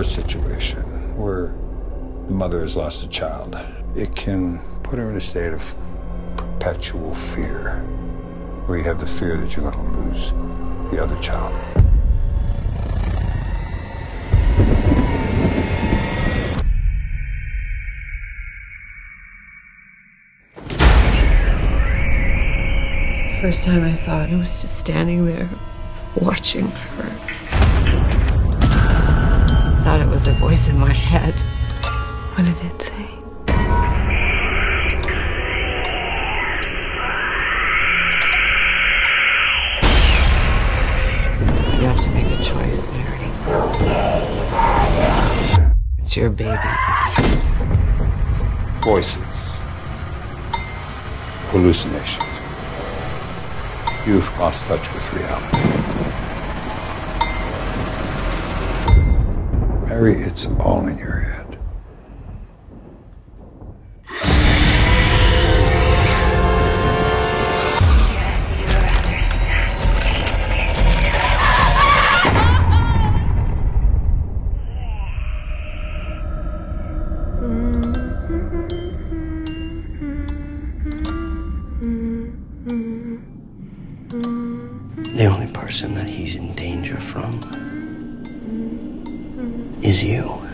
a situation where the mother has lost a child, it can put her in a state of perpetual fear, where you have the fear that you're going to lose the other child. First time I saw it, I was just standing there, watching her. I thought it was a voice in my head. What did it say? You have to make a choice, Larry. It's your baby. Voices. Hallucinations. You've lost touch with reality. Mary, it's all in your head. The only person that he's in danger from is you.